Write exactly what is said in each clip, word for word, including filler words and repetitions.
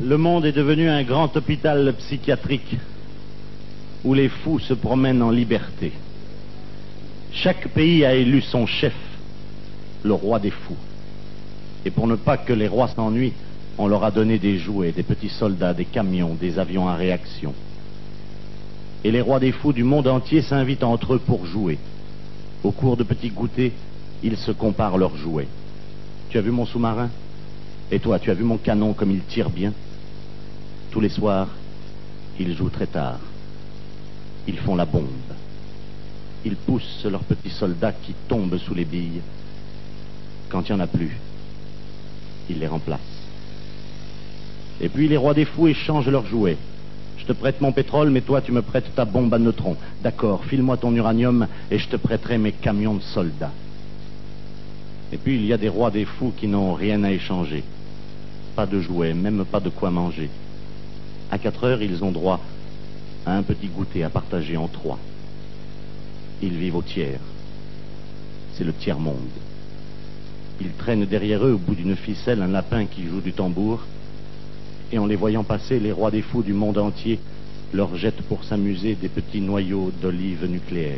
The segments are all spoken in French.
Le monde est devenu un grand hôpital psychiatrique où les fous se promènent en liberté. Chaque pays a élu son chef, le roi des fous. Et pour ne pas que les rois s'ennuient, on leur a donné des jouets, des petits soldats, des camions, des avions à réaction. Et les rois des fous du monde entier s'invitent entre eux pour jouer. Au cours de petits goûters, ils se comparent leurs jouets. Tu as vu mon sous-marin? Et toi, tu as vu mon canon comme il tire bien? Tous les soirs, ils jouent très tard. Ils font la bombe. Ils poussent leurs petits soldats qui tombent sous les billes. Quand il n'y en a plus, ils les remplacent. Et puis les rois des fous échangent leurs jouets. Je te prête mon pétrole, mais toi tu me prêtes ta bombe à neutrons. D'accord, file-moi ton uranium et je te prêterai mes camions de soldats. Et puis il y a des rois des fous qui n'ont rien à échanger. Pas de jouets, même pas de quoi manger. À quatre heures, ils ont droit à un petit goûter à partager en trois. Ils vivent au tiers. C'est le tiers-monde. Ils traînent derrière eux, au bout d'une ficelle, un lapin qui joue du tambour. Et en les voyant passer, les rois des fous du monde entier leur jettent pour s'amuser des petits noyaux d'olives nucléaires.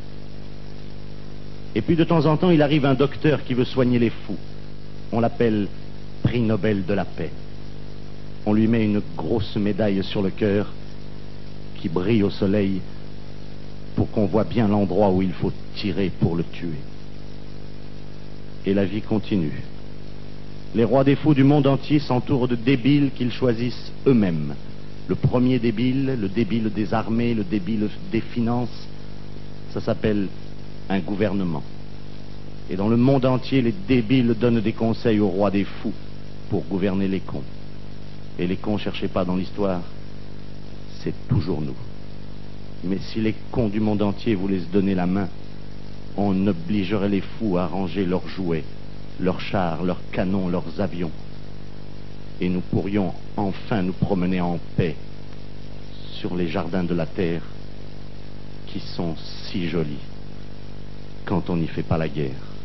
Et puis de temps en temps, il arrive un docteur qui veut soigner les fous. On l'appelle prix Nobel de la paix. On lui met une grosse médaille sur le cœur qui brille au soleil pour qu'on voit bien l'endroit où il faut tirer pour le tuer. Et la vie continue. Les rois des fous du monde entier s'entourent de débiles qu'ils choisissent eux-mêmes. Le premier débile, le débile des armées, le débile des finances, ça s'appelle un gouvernement. Et dans le monde entier, les débiles donnent des conseils aux rois des fous pour gouverner les cons. Et les cons, cherchez pas dans l'histoire, c'est toujours nous. Mais si les cons du monde entier voulaient se donner la main, on obligerait les fous à ranger leurs jouets, leurs chars, leurs canons, leurs avions. Et nous pourrions enfin nous promener en paix sur les jardins de la terre qui sont si jolis quand on n'y fait pas la guerre.